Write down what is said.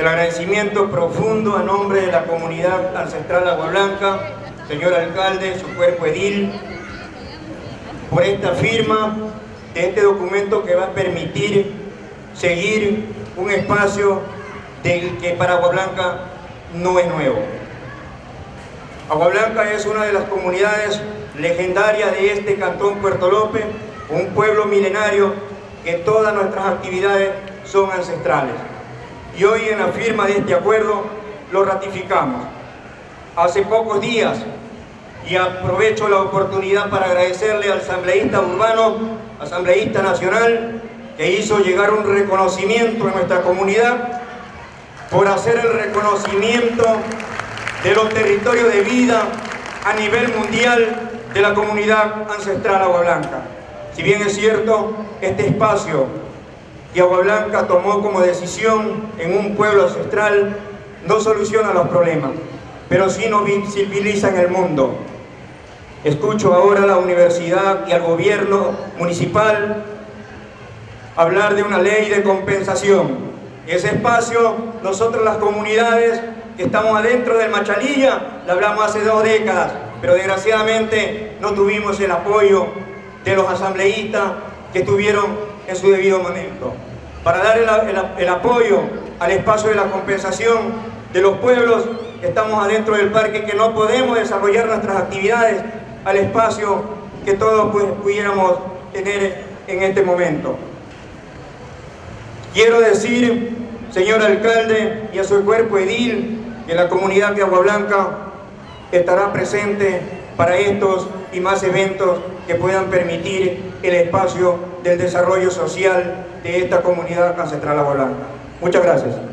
El agradecimiento profundo a nombre de la comunidad ancestral Agua Blanca, señor alcalde, su cuerpo edil, por esta firma de este documento que va a permitir seguir un espacio del que para Agua Blanca no es nuevo. Agua Blanca es una de las comunidades legendarias de este cantón Puerto López, un pueblo milenario que todas nuestras actividades son ancestrales. Y hoy en la firma de este acuerdo lo ratificamos. Hace pocos días, y aprovecho la oportunidad para agradecerle al asambleísta urbano, asambleísta nacional, que hizo llegar un reconocimiento a nuestra comunidad por hacer el reconocimiento de los territorios de vida a nivel mundial de la comunidad ancestral Agua Blanca. Si bien es cierto, este espacio que Agua Blanca tomó como decisión en un pueblo ancestral no soluciona los problemas, pero sí nos visibiliza en el mundo. Escucho ahora a la universidad y al gobierno municipal hablar de una ley de compensación. Ese espacio, nosotros las comunidades que estamos adentro del Machalilla, le hablamos hace 2 décadas, pero desgraciadamente no tuvimos el apoyo de los asambleístas que estuvieron en su debido momento. Para dar el apoyo al espacio de la compensación de los pueblos que estamos adentro del parque, que no podemos desarrollar nuestras actividades al espacio que todos pudiéramos tener en este momento. Quiero decir, señor alcalde, y a su cuerpo edil, que la comunidad de Agua Blanca estará presente para estos y más eventos que puedan permitir el espacio del desarrollo social de esta comunidad ancestral Agua Blanca. Muchas gracias.